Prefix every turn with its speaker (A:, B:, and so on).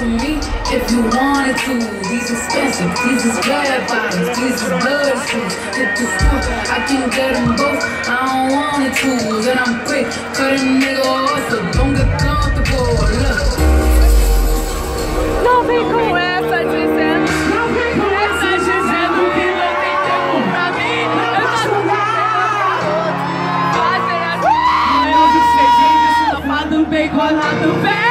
A: me if you wanted to. These expensive, these is red bottoms, these is blood shoes. Hit the store, I can get them both. I don't want it to, and I'm quick, cut a nigga off, so don't get comfortable. Look.
B: Não vem com essa dizendo, não vem com essa dizendo que não tem tempo pra mim. Eu já não fazer assim. Eu do CD, safado bem colado, velho.